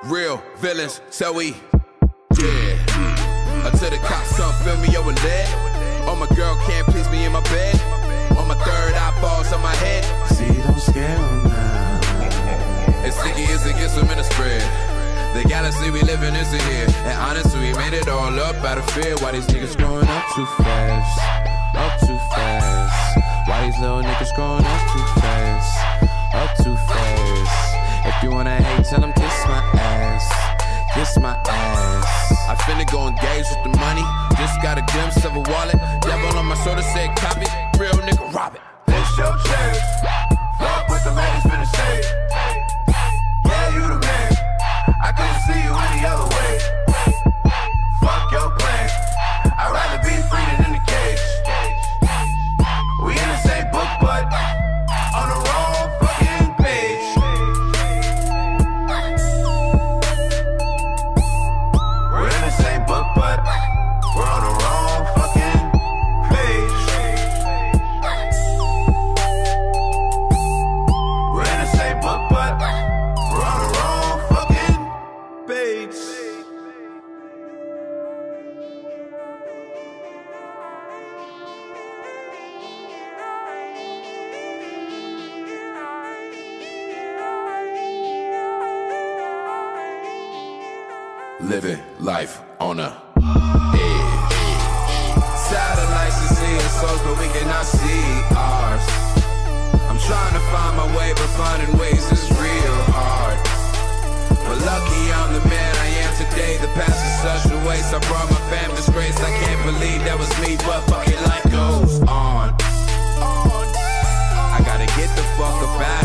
Real villains, so we, yeah. Until the cops come fill me over lead. Oh, my girl can't please me in my bed. On my third eye falls on my head. See, don't scare them now. As sticky as it gets them in a spread. The galaxy we live in isn't here. And honestly, we made it all up out of fear. Why these niggas growing up too fast? Up too fast. Why these little niggas growing up too fast? Up too fast. If you wanna hate, tell them kiss my ass. Kiss my ass. I finna go engage with the money. Just got a glimpse of a wallet. Devil on my shoulder said copy. Real nigga rob it. This your chance. Fuck what the ladies finna say. Yeah, you the man. I couldn't see you any other way. Fuck your plan. I'd rather be free than in the cage. We in the same book, but on the wrong fucking page. We're in the same book, but we're on the wrong fucking page. We're in the same book, but we're on the wrong fucking page. Living life on a edge. Satellites to see us souls, but we cannot see ours. I'm trying to find my way, but finding ways is real hard. But lucky I'm the man I am today. The past is such a waste. I brought my fam disgrace. I can't believe that was me, but fucking life goes on. I gotta get the fuck up out